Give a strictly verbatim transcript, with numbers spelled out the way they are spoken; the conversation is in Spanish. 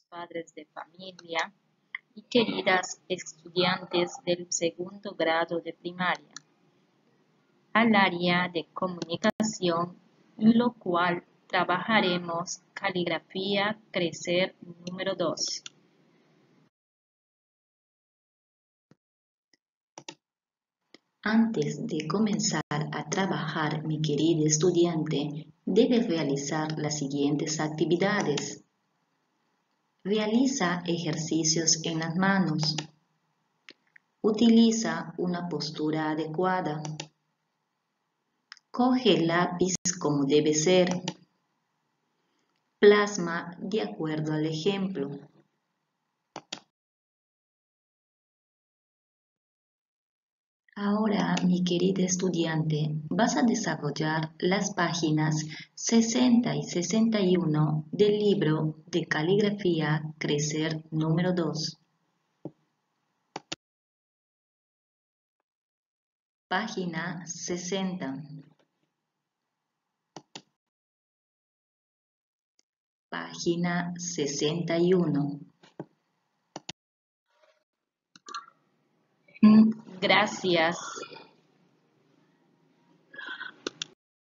padres de familia y queridas estudiantes del segundo grado de primaria, al área de comunicación, en lo cual trabajaremos caligrafía crecer número dos. Antes de comenzar a trabajar, mi querido estudiante, debes realizar las siguientes actividades. Realiza ejercicios en las manos. Utiliza una postura adecuada. Coge el lápiz como debe ser. Plasma de acuerdo al ejemplo. Ahora, mi querida estudiante, vas a desarrollar las páginas sesenta y sesenta y uno del libro de caligrafía Crecer número dos. Página sesenta. Página sesenta y uno. Gracias.